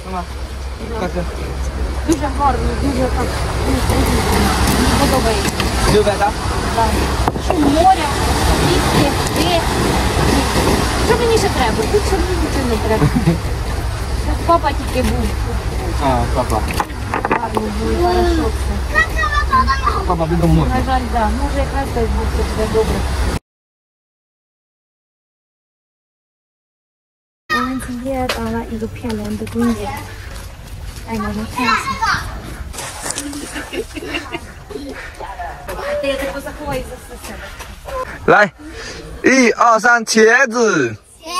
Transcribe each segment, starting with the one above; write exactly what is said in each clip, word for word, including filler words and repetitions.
Мама, як це? Дуже гарно, дуже так. Мені подобається. Любе, так? Так. Що моря, річки, ріки. Що мені ще треба? Тут ще мені нічого не треба. Щоб папа тільки був. А, папа. Гарно було, хорошо все. Папа бігом може. На жаль, так. Може якраз дай Бог, це все добре. 我们今天到了一个漂亮的公园，带你们看一下。对，这不是和我一直是什么？ 来，一二三，茄子。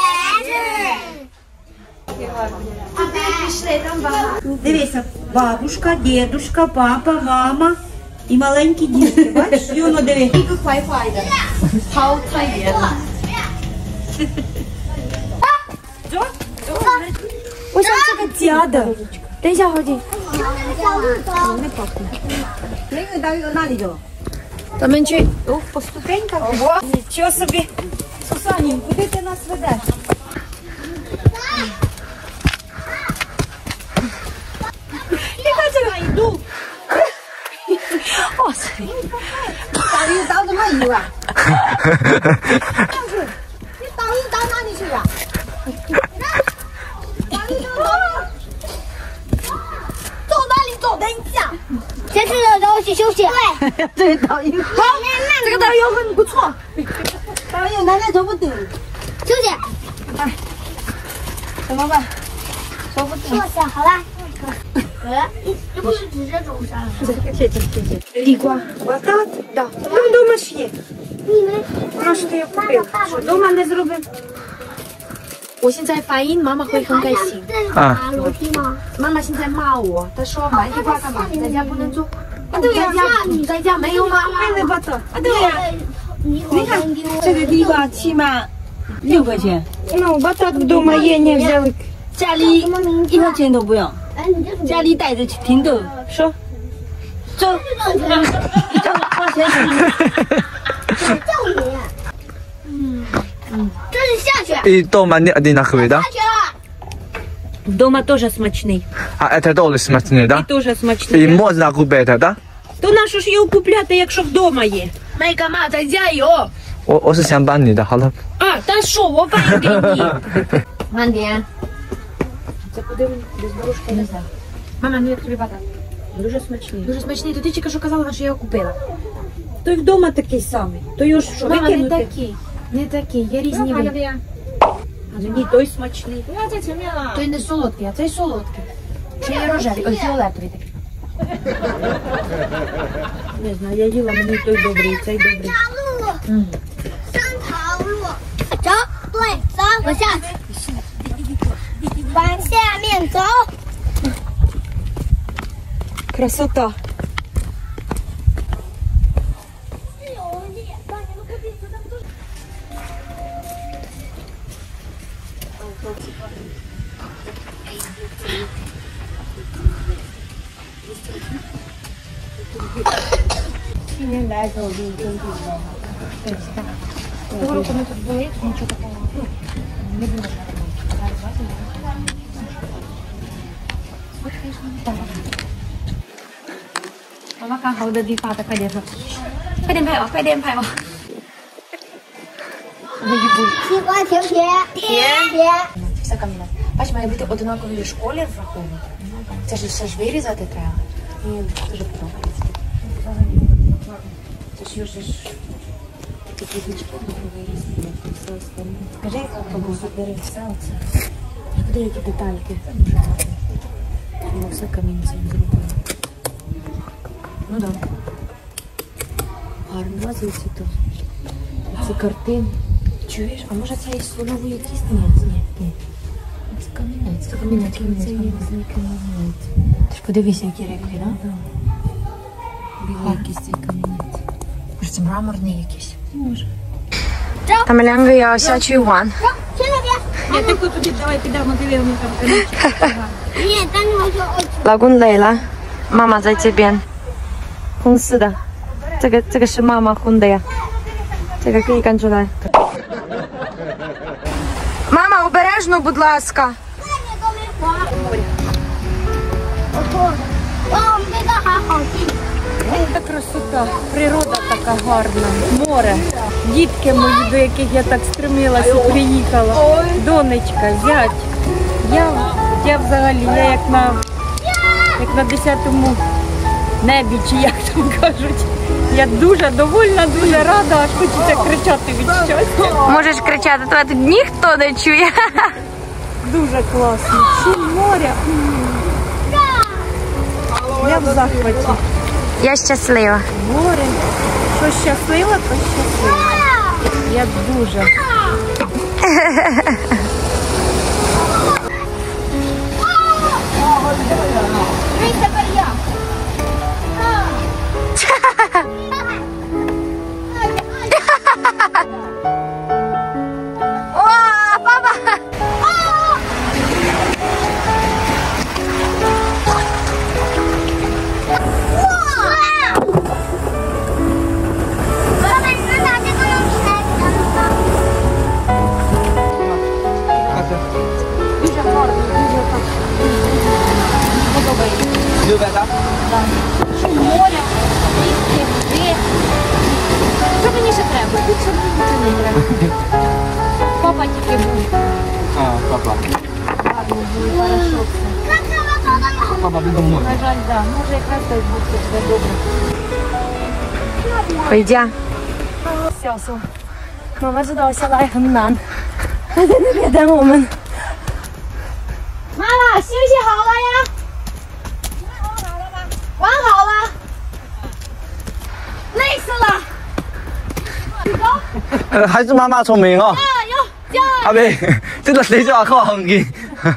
Дивися, бабушка, дідушка, папа, мама і маленькі дітки. Бачиш? Юно, диви. 一个坏坏的，超讨厌。走走，我想这个假的。等一下，好姐。 那个到哪里走？ 咱们去哦，по ступенькам. Ого, нічого собі. Сусанін, куди ти нас ведеш? Я йду. О, смотри. 导游导怎么游啊？你导游到哪里去了？导游走哪里走？等一下， 先去的，然后去休息。 对，对，导游。好，这个导游很不错。导游奶奶走不动， 休息。 哎，怎么办？走不动。 坐下，好啦。哎，这不是直接走上了？ 谢谢谢谢。地瓜，我到到，我们дома ж є. 你们 Просто я купив. Що дома не зробив? 我现在发音，妈妈会很开心。 啊，楼梯吗？ 妈妈现在骂我，她说买地瓜干嘛？在家不能做。啊，对呀，你在家没有吗？ 没办法。 啊，对呀。你你看这个地瓜起码六块钱。Ну, батат дома є, не взяли. 家里一毛钱都不用。 哎，你这家里带着去挺逗。说，走，走，花钱去。 叫你。嗯嗯，这是下去。 І дома не одинакові, да? 下去了。 Дома теж смачний. А це теж смачний, да? Теж смачний. І можна купити, да? То на що ж його купляти, якщо вдома є? 没干嘛，在家有。 我我是想帮你的，好了。 啊，但是我反应给你。慢点。 Це куди він? Десь дорожки не знаю. Мама, ну як тобі батат? Дуже смачний. Дуже смачний, то ти тільки що казала, що я його купила. Той вдома такий самий. То його ж що, Мама, не викинути? такий. Не такий, є різні види. Ні, той смачний. Той не солодкий, а цей солодкий. Чи є рожевий? Ой, фіолетовий такий. Не знаю, я їла, мені той добрий, цей добрий. 路，三条路，走，对，走，我下去，往下面走。 Красота. Того року ми тут були, нічого такого не було. Mama看好的地方，快点拍，快点拍哦，快点拍哦。 西瓜甜不甜？甜甜。 Все камінь. Бач, має бути однакові в школі враховані. Це ж все ж вирізати треба. Мені дуже подобається. Це ж його ж такі квіточки вирізати. Все остальне. Скажи, яка було забери все оце. Куди які детальки? Дуже гарно. Воно все камінцем зробили. Ну так. Да. Гарно. Ось ці тут. Ці картини. Чуєш? А може це із слонової кістки? Ні, ні, ні. Це камінець. Це камінець, камінець. Це є камінець. Ти ж подивися, які рибки, так? Так. Білий якийсь цей камінець. Може це мраморний якийсь? Може. 他们两个要下去玩。 去那边。 Я таку туди, давай підемо, диви, вони там камінчик. 你等我说， 老公累了，妈妈在这边。红色的，这个这个是妈妈烘的呀，这个可以看出来。Мама, обережно, будь ласка. 哦，这个还好近。 Та красота, природа така гарна, море. Дітки мої, до яких я так стремилася, приїхала. Донечка, зять. Я, я взагалі, я як на, як на десятому небі, чи як там кажуть. Я дуже довольна, дуже рада, аж хочеться кричати від щастя. Можеш кричати, то тут ніхто не чує. Дуже класно. Шум моря. Я в захваті. Я щаслива. Море. Що щаслива, то щаслива. Я дуже. О, папа! Любите, так? Море, ліски, води. Що мені ще треба? Тут ще нічого не треба. Папа тільки був. А, папа. Гарно було, хорошо все. Папа відомо. На жаль, так. Може якраз так буде тебе добре. Пойдя. Все, все. Мама задалася лайхом нан. Де момент. 妈妈，休息好了呀？玩好了，累死了。 呃，还是妈妈聪明哦。 加油，加油！ 阿妹，这个谁叫靠红巾？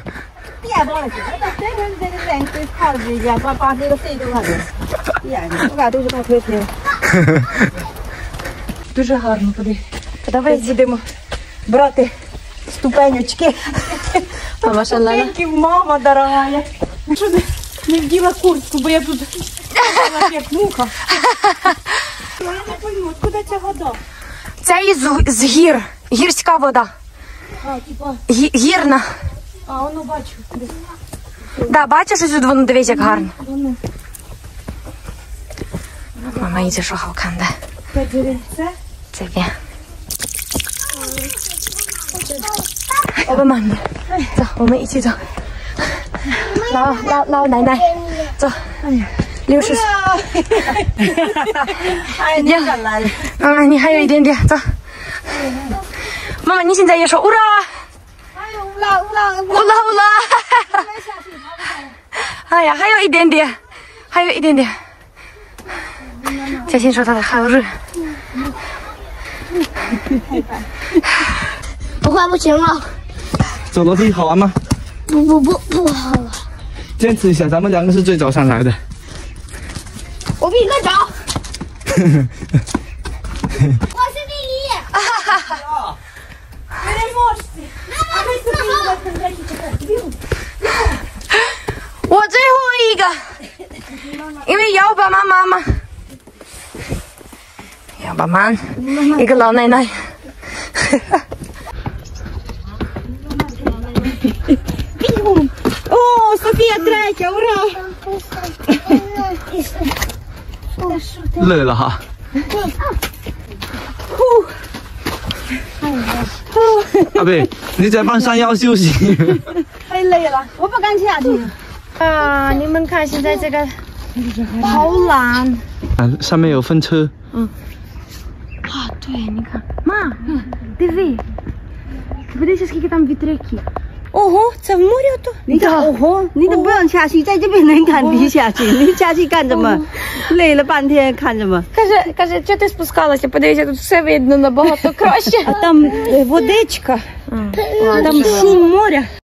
Дуже гарно туди. Давай будемо брати ступенечки. Мама шалена. Ступеньків, мама дорогая. Що ти не вділа куртку, бо я тут як муха. Я не пойму, куди ця вода? Це із з гір. Гірська вода. А, типа, Гі- Гірна. а, воно бачу. Десь. Да, бачиш, ось тут воно, дивись, як гарно. Воно. Мама, іде що халканда. Це деревце. Це ві. Оба мамі. Zo, 我们一起走。老老老奶奶，走。六十岁。 哎，你敢来？ 妈妈，你还有一点点，走。妈妈，你现在也说乌拉， 哎呦，乌拉乌拉乌乌拉乌拉。哎呀，还有一点点，还有一点点。嘉欣说她的好热。 不快不行了， 走楼梯好玩吗？ 不不不不好了， 坚持一下，咱们两个是最早上来的。 我比你更早。我是第一。 我最后一个，因为摇爸妈妈嘛，摇爸妈，一个老奶奶。 О, Софія третя, ура! 累了哈。阿贝，你在半山腰休息。 太累了，我不敢下去。 啊，你们看现在这个好蓝。 啊，上面有风车。 А, то я не кажу. Ма, диви. Подивися, скільки там вітряків. Ого, це в морі ото? Да. Ого, 你都不用下去，在这边能看你下去，你下去干什么？累了半天看什么？ Каже, каже, чого ти спускалася? Подивися, тут все видно набагато краще. А там е, водичка, там шум моря.